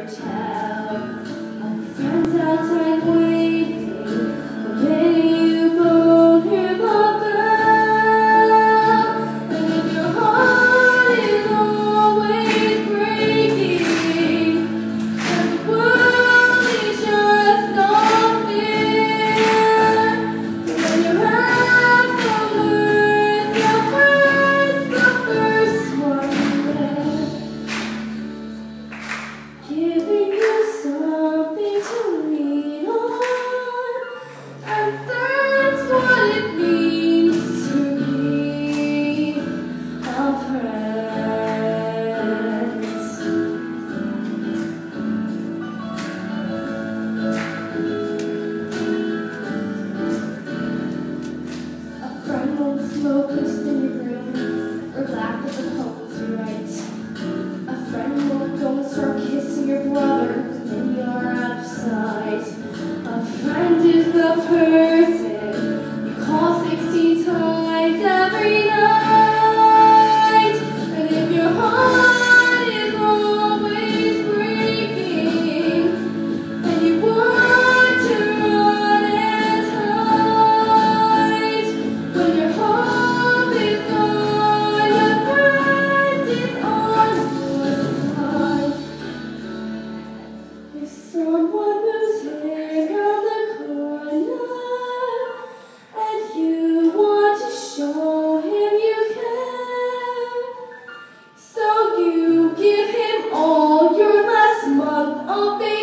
town. A friend's outside waiting, hoping you both hear the bell. And if your heart is always breaking, and the world is just not fair, when you're at the worst, the first one there, giving you something to lean on, and that's what it means to be a friend. A friend won't smoke just in your room, or laugh at the poems you write. A friend won't go and start kissing your brother when you're out of sight. A friend is the person you call 16 times every night. And if your heart is always breaking, and you want to run and hide, when your hope is gone, your friend is on your side. If someone moves in on the corner, and you want to show him you care, so you give him all your last month of